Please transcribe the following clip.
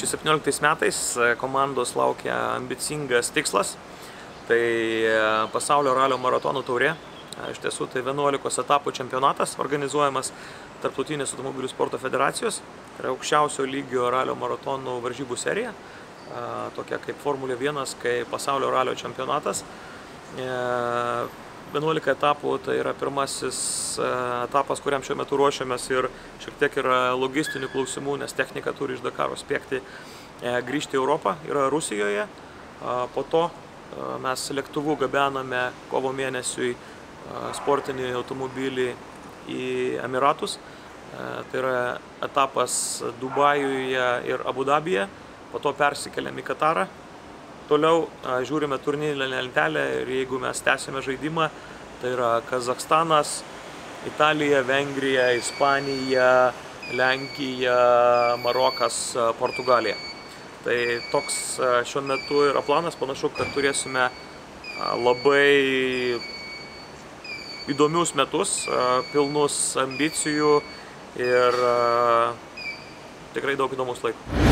2017 metais komandos laukia ambicingas tikslas. Tai pasaulio ralio maratonų taurė. Iš tiesų tai 11 etapų čempionatas organizuojamas Tarptautinės automobilių sporto federacijos. Tai yra aukščiausio lygio ralio maratonų varžybų serija. Tokia kaip Formulė 1, kaip pasaulio ralio čempionatas. 11 etapų, tai yra pirmasis etapas, kuriam šiuo metu ruošiamės ir šiek tiek yra logistinių klausimų, nes technika turi iš Dakaro spėkti grįžti į Europą, yra Rusijoje. Po to mes lėktuvu gabename kovo mėnesiui sportinį automobilį į Emiratus. Tai yra etapas Dubajuje ir Abu Dabyje, po to persikeliam į Katarą. Toliau žiūrime turnyrinę lentelę ir jeigu mes tęsime žaidimą, tai yra Kazachstanas, Italija, Vengrija, Ispanija, Lenkija, Marokas, Portugalija. Tai toks šiuo metu yra planas, panašu, kad turėsime labai įdomius metus, pilnus ambicijų ir tikrai daug įdomus laiko.